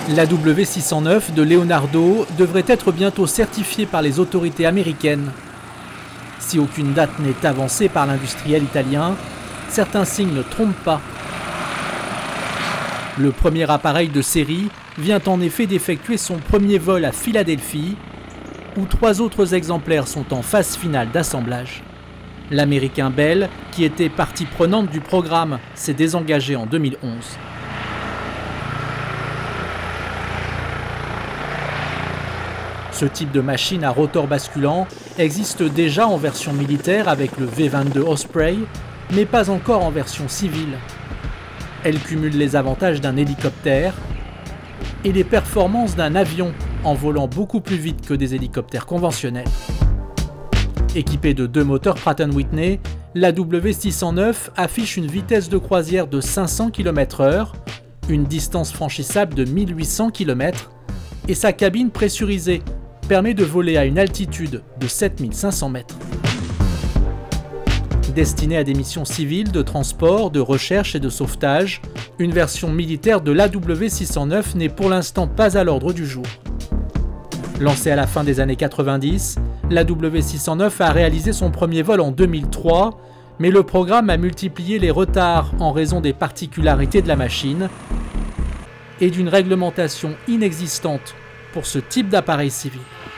La W609 de Leonardo devrait être bientôt certifiée par les autorités américaines. Si aucune date n'est avancée par l'industriel italien, certains signes ne trompent pas. Le premier appareil de série vient en effet d'effectuer son premier vol à Philadelphie, où 3 autres exemplaires sont en phase finale d'assemblage. L'américain Bell, qui était partie prenante du programme, s'est désengagé en 2011. Ce type de machine à rotor basculant existe déjà en version militaire avec le V-22 Osprey, mais pas encore en version civile. Elle cumule les avantages d'un hélicoptère et les performances d'un avion en volant beaucoup plus vite que des hélicoptères conventionnels. Équipée de 2 moteurs Pratt & Whitney, la W609 affiche une vitesse de croisière de 500 km/h, une distance franchissable de 1800 km et sa cabine pressurisée permet de voler à une altitude de 7500 mètres. Destinée à des missions civiles de transport, de recherche et de sauvetage, une version militaire de l'AW609 n'est pour l'instant pas à l'ordre du jour. Lancée à la fin des années 90, l'AW609 a réalisé son premier vol en 2003, mais le programme a multiplié les retards en raison des particularités de la machine et d'une réglementation inexistante pour ce type d'appareil civil.